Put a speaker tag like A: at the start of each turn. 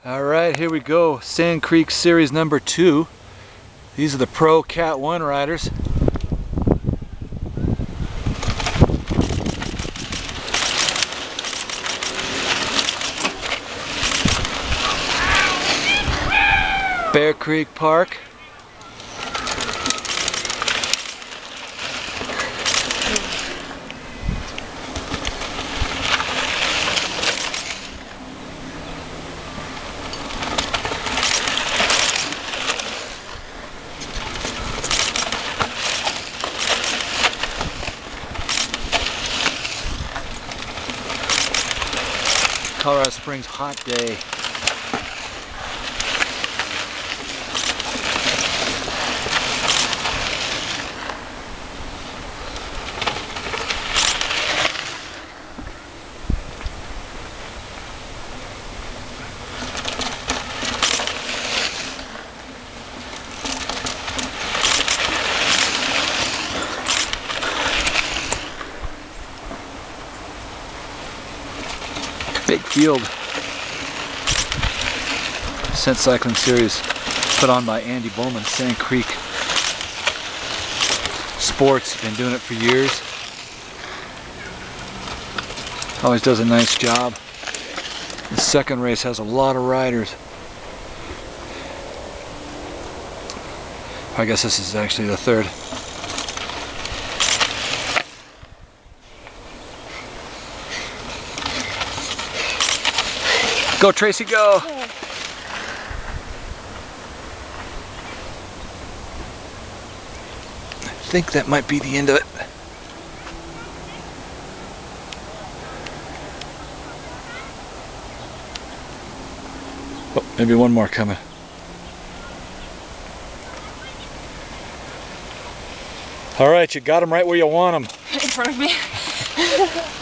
A: Alright, here we go. Sand Creek Series number 2. These are the Pro Cat 1 riders. Bear Creek Park. Colorado Springs hot day. Big field. Ascent Cycling Series put on by Andy Bowman, Sand Creek Sports. Been doing it for years. Always does a nice job. The second race has a lot of riders. I guess this is actually the third. Go Tracy, go!
B: Yeah.
A: I think that might be the end of it. Oh, maybe one more coming. All right, you got them right where you want them.
B: In front of me.